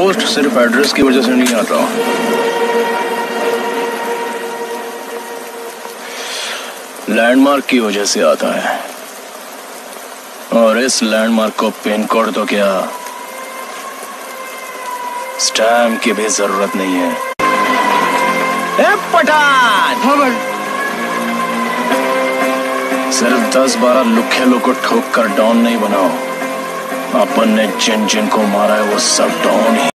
Post सिर्फ address की वजह से नहीं आता, लैंडमार्क की वजह से आता है। और इस लैंडमार्क को पिन कोड तो क्या, स्टैम्प की भी जरूरत नहीं है। ए पठान, सिर्फ 10-12 लुखे लोग को ठोक कर डॉन नहीं बनाओ। अपन ने जिन जिन को मारा है वो सब डॉन ही